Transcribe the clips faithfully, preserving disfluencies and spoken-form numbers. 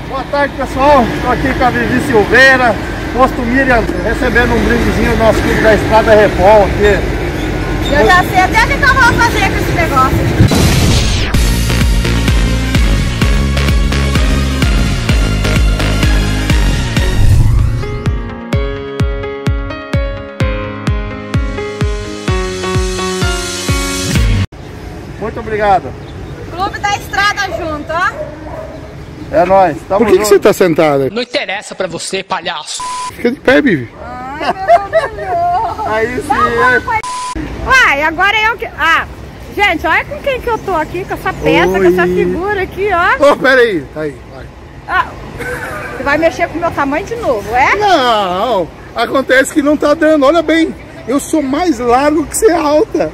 Boa tarde, pessoal. Estou aqui com a Vivi Silveira, posto Miriam, recebendo um brindezinho do nosso clube da Estrada Repol aqui. Eu já sei até o que eu vou fazer com esse negócio. Muito obrigado. Clube da Estrada junto, ó. É nóis. Tamo Por que, que junto. você tá sentada? Não interessa pra você, palhaço. Fica de pé, Bibi. Ai, meu Deus. Aí sim. Uai, agora eu que... Ah, gente, olha com quem que eu tô aqui, com essa peça, Oi. com essa figura aqui, ó. Ô, oh, peraí. Tá aí, vai. Ah, você vai mexer com o meu tamanho de novo, é? Não, acontece que não tá dando. Olha bem, eu sou mais largo que você é alta.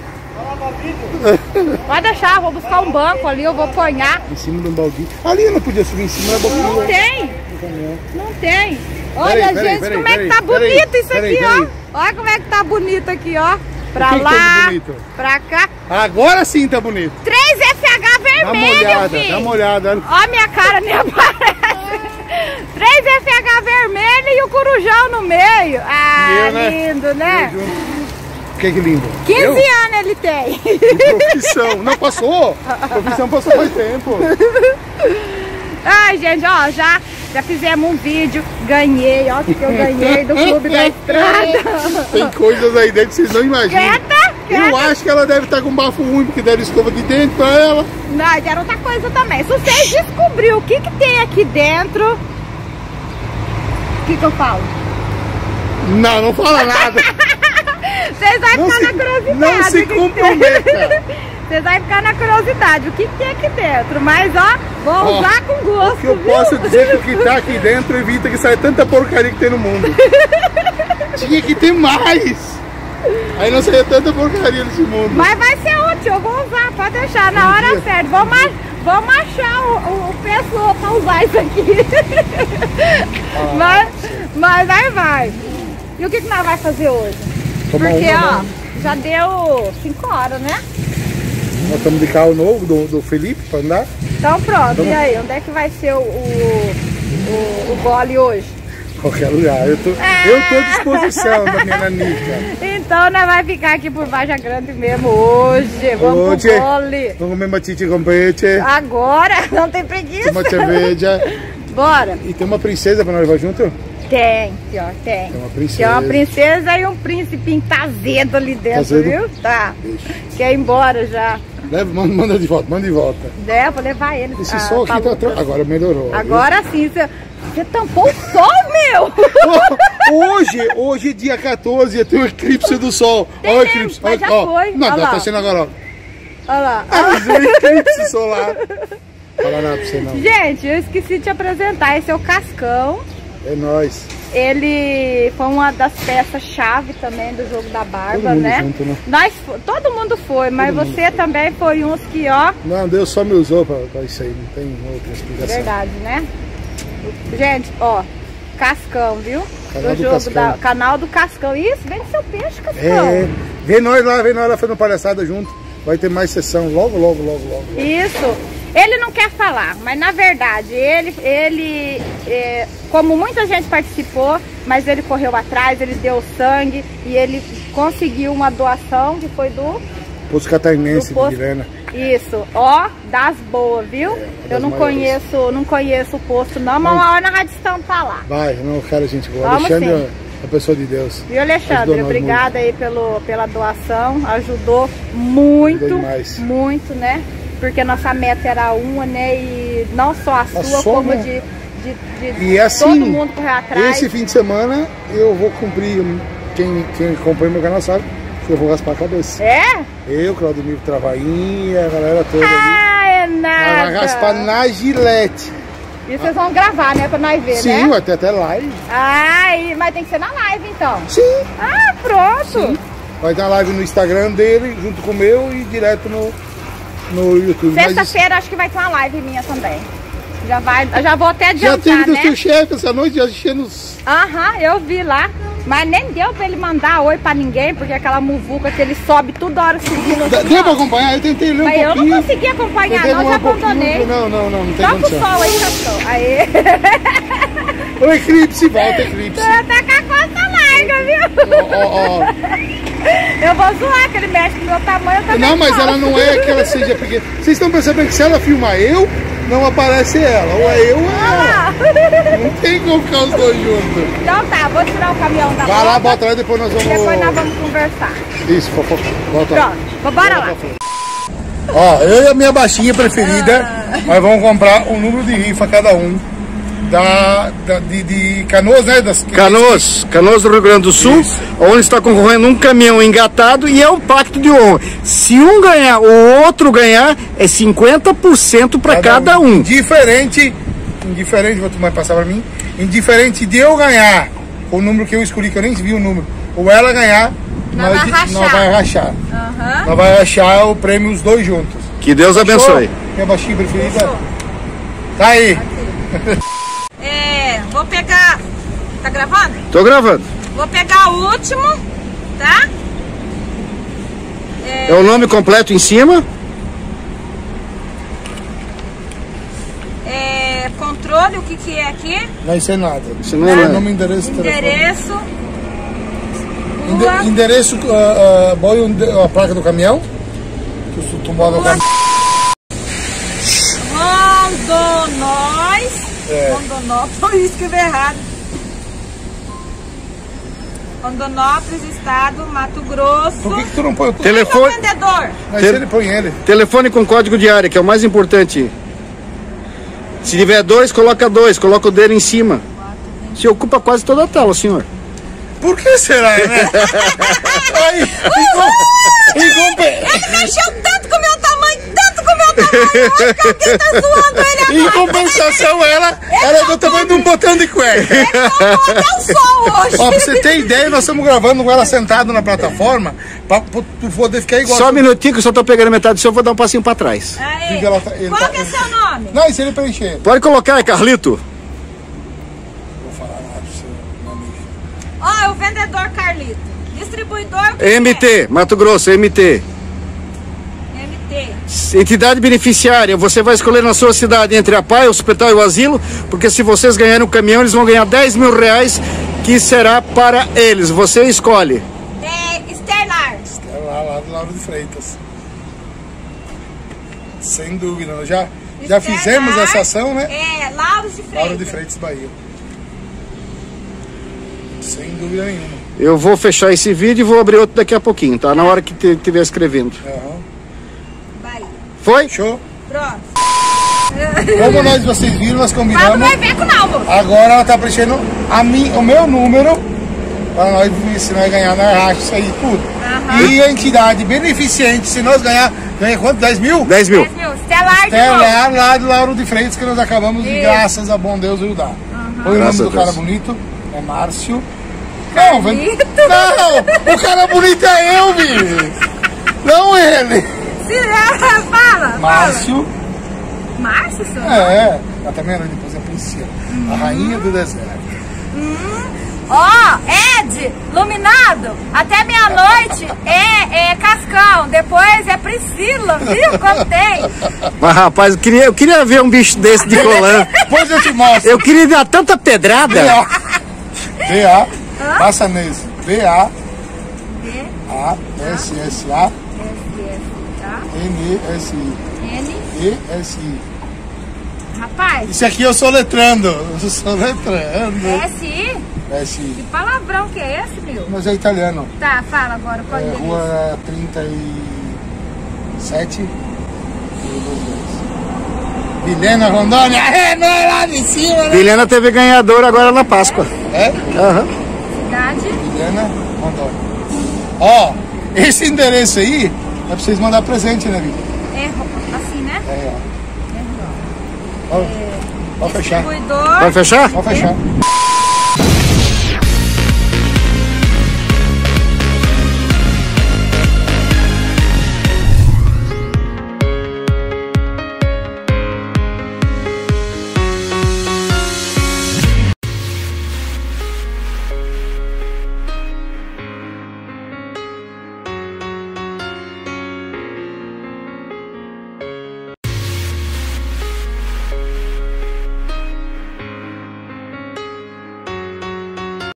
Pode deixar, vou buscar um banco ali, eu vou apanhar. Em cima de um baldinho. Ali eu não podia subir em cima da boquinha. Não tem, não tem. Olha, Peraí, peraí, gente, peraí, como é que tá peraí, bonito peraí, isso peraí, aqui, peraí. ó. Olha como é que tá bonito aqui, ó. Pra O que que lá, tá bonito? pra cá. Agora sim tá bonito. três F H Dá uma vermelho, olhada, filho. dá uma olhada. Ó, minha cara nem aparece. três F H vermelho e o corujão no meio. Ah, Eu, né? lindo, né? Que que lindo. quinze Eu? anos ele tem. Profissão. Não passou? Profissão passou faz tempo. Ai, gente, ó, já, já fizemos um vídeo. Ganhei, ó, o que eu ganhei do Clube da Estrada. Tem coisas aí dentro que vocês não imaginam. Quieta, Eu quieta. acho que ela deve estar com um bafo ruim, porque deram escova de dentro pra ela. Não, eu quero outra coisa também. Se vocês descobrirem o que que tem aqui dentro, o que que eu falo? Não, não fala nada. Vocês vão Não ficar se- na curiosidade. não se o que que tem. comprometa. Vocês vão ficar na curiosidade o que que tem aqui dentro. Mas, ó, vou Ó, usar com gosto, O que eu viu? posso dizer é que o que tá aqui dentro evita que saia tanta porcaria que tem no mundo. Tinha que ter mais. Aí não saia tanta porcaria nesse mundo. Mas vai ser útil, eu vou usar, pode deixar na hora dia. certa. Vamos, ach- vamos achar o, o, o pessoa pra usar isso aqui. Ah, mas, mas aí vai. E o que que nós vamos fazer hoje? Tomar Porque, uma, ó, né? já deu cinco horas, né? Nós estamos de carro novo do, do Felipe pra andar. Então pronto, Vamos. e aí, onde é que vai ser o, o, o, o gole hoje? Qualquer lugar. Eu tô, eu tô à disposição da minha nanica. Então nós vamos ficar aqui por Varja Grande mesmo hoje. Vamos Hoje, pro gole. vamos comer matite com peixe, Agora, não tem preguiça. uma cerveja. Bora. E tem uma princesa pra nós levar junto? Tem, pior, tem. Tem uma princesa. Tem uma princesa e um príncipe tazedo ali dentro, Tazedo? viu? Tá. Quer ir embora já. Leva, manda, manda de volta, manda de volta. É, vou levar ele. Esse ah, sol aqui pra tá luta. tra... Agora melhorou. Agora sim, você, você tampou o sol, meu! Hoje, hoje, dia quatorze, tem o eclipse do sol. Tem Olha o mesmo, eclipse. mas Olha, já ó. foi. Não, Olha tá, lá. tá sendo agora, ó. Olha lá. Ah, mas é um eclipse solar. Fala nada pra você não. Gente, eu esqueci de te apresentar. Esse é o Cascão. É nóis. Ele foi uma das peças-chave também do jogo da Barba, Todo mundo né? junto, né? Nós, fo- todo mundo foi, mas Todo mundo você também foi uns que, ó, Não, Deus só me usou pra, pra isso aí. Não tem outra explicação. verdade, né? Gente, ó, Cascão, viu? Canal do jogo Cascão. da canal do Cascão. Isso, vende seu peixe, Cascão. É, vem nós lá, vem nós lá fazendo palhaçada junto. Vai ter mais sessão logo, logo, logo, logo. logo. Isso. Ele não quer falar, mas na verdade, ele, ele é, como muita gente participou, mas ele correu atrás, ele deu sangue e ele conseguiu uma doação que foi do... Posto Catarinense do posto- de Mirena. Isso, ó, das boas, viu? É, Eu das não maiores. conheço, não conheço o posto não, mas Não. uma hora na Rádio Estão tá lá. Vai, não, cara, gente boa. Vamos Alexandre sim. é a pessoa de Deus. Viu, Alexandre? Ajudou nós Obrigada aí pelo, pela doação, ajudou muito, Ajudou demais. muito, né? Porque nossa meta era uma, né? E não só a sua, sua, como né? de, de, de E assim, todo mundo correr atrás. esse fim de semana eu vou cumprir. Quem, quem acompanha meu canal sabe que eu vou raspar a cabeça. É? Eu, Claudemiro Travainha, a galera toda ali. Ah, é Vai nada. raspar na gilete. E vocês vão gravar, né? Pra nós ver, Sim, né? vai ter até live. Ah, e- mas tem que ser na live, então. Sim. Ah, pronto. Vai ter uma live no Instagram dele, junto com o meu, e direto no, no YouTube. Mas Sexta-feira acho que vai ter uma live minha também. Já vai, eu já vou até já adiantar, teve do né? seu chefe essa noite, já enchendo os... Aham, eu vi lá. Mas nem deu pra ele mandar oi pra ninguém, porque aquela muvuca que ele sobe toda hora seguindo. Dá- assim, Deu ó. pra acompanhar? Eu tentei ler um Mas eu pouquinho. não consegui acompanhar, Tentei não, ler já um pouquinho, abandonei. Não, não, não, não tem Toca o condição. sol aí, Cascão. Aí. O eclipse, volta eclipse. Tá com a costa larga, viu? Ó, ó, ó. Eu vou zoar, que ele mexe com o meu tamanho, eu também Não, mas posso. ela não é que ela seja pequena. Vocês estão percebendo que se ela filmar eu, não aparece ela. Ou é eu ou é ela. Não tem como ficar os dois juntos. Então tá, vou tirar o caminhão da Vai lá, moto, bota lá e depois nós vamos... depois nós vamos conversar. Isso, fofoca. Bota lá. Pronto, bora lá. Ó, eu e a minha baixinha preferida, nós vamos comprar um número de rifa cada um. Da, da, de, de Canoas, né? Das... Canoas, Canoas do Rio Grande do Sul, Isso. onde está concorrendo um caminhão engatado e é um pacto de honra. Se um ganhar, o outro ganhar, é cinquenta por cento para cada um. Indiferente, indiferente, vou tomar passar para mim, indiferente de eu ganhar o número que eu escolhi, que eu nem vi o número, ou ela ganhar, Nós nós, vai rachar. nós vai rachar. Aham. Nós vai rachar o prêmio os dois juntos. Que Deus abençoe. Show? Minha baixinha preferida. Tá aí. É, vou pegar... Tá gravando? Tô gravando. Vou pegar o último, tá? É o nome completo em cima. É, controle, o que que é aqui? Não, isso é nada. Isso não é nada. Nome, endereço, telefone. Endereço. Ende- Rua. endereço, uh, uh, boy, um, a placa do caminhão. Que o tumbado do Rua. caminhão. Rondonóis. É. Rondonópolis, escrevi errado. Rondonópolis, estado, Mato Grosso. Por que, que tu não põe o tu... Telefone, Quem é o vendedor? Mas ele põe ele. telefone com código de área, que é o mais importante. Se tiver dois, coloca dois, coloca o dele em cima. Se ocupa quase toda a tela, senhor. Por que será, né? Aí, em, em, compa- Ele mexeu tanto com o meu tamanho, tanto com o meu tamanho. Olha que alguém tá zoando ele em agora. compensação, ela, ela é do tamanho de um botão de cueca. Ele tomou até o sol hoje. Ó, pra você ter ideia, nós estamos gravando com ela sentado na plataforma pra, pra tu poder ficar igual. Só um minutinho que eu só tô pegando metade do seu, eu vou dar um passinho pra trás. Aí, Diga ela tá- ele qual tá- que é seu nome? Não, isso ele preencher. Pode colocar, é Carlito. Vou falar nada pro seu nome. Ó, é o vendedor Carlito. Distribuidor, o que M T, Mato Grosso, M T. é? M T. Entidade beneficiária, você vai escolher na sua cidade entre a P A I, o hospital e o asilo, porque se vocês ganharem o caminhão, eles vão ganhar dez mil reais, que será para eles. Você escolhe. É Sternar. É lá, lá do Lauro de Freitas. Sem dúvida, nós já, já Sternar, fizemos essa ação, né? É, Lauro de Freitas. Lauro de Freitas, Bahia. Sem dúvida nenhuma. Eu vou fechar esse vídeo e vou abrir outro daqui a pouquinho, tá? Na hora que estiver escrevendo. Aham. Bahia. Foi? Show? Pronto. Como nós vocês viram, nós Mas não combinamos. vai ver com não, moço. Agora ela tá preenchendo a mim, o meu número para nós, se nós ganhar, nós racha isso aí tudo. Aham. E a entidade beneficente, se nós ganhar, ganha quanto? dez mil? dez mil. dez mil. Estelar de É novo. lá, lá do Lauro de Freitas que nós acabamos de, Isso. graças a bom Deus, ajudar. Põe o Graças nome a do cara Deus. bonito, é Márcio. Não, vem- Carlito. não, o cara bonito é eu, bicho. Não ele. Se, fala, fala. Márcio, Márcio, senhor? é, ela também era depois a princesa, a rainha do deserto. Ó, Ed, Luminado, até meia-noite é, é Cascão, depois é Priscila, viu? Contei. Mas rapaz, eu queria, eu queria ver um bicho desse de colã. Depois eu te mostro. Eu queria dar tanta pedrada. B A. B A. Passa nesse. B A. B, A. S S A. S, S, tá? N E S I. N, E S I. rapaz, Isso aqui eu sou letrando. Eu sou letrando. S, I, S que I. palavrão que é esse, meu? Mas é italiano. Tá, fala agora, qual é É, o endereço? rua trinta e sete. Vilhena Rondônia. É, não é lá de cima, né? Vilhena teve ganhador agora na Páscoa. É? Aham. Cidade, Vilhena Rondônia. Ó, esse endereço aí é pra vocês mandar presente, né, Vitor? é assim, né? É, ó. Ó, Pode fechar. Distribuidor, Vai fechar? Pode fechar.